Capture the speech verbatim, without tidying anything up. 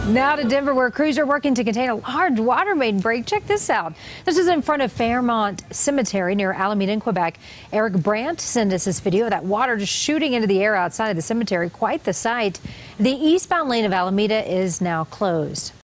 Now to Denver, where crews are working to contain a large water main break. Check this out. This is in front of Fairmount Cemetery near Alameda in Quebec. Eric Brandt sent us this video of that water just shooting into the air outside of the cemetery. Quite the sight. The eastbound lane of Alameda is now closed.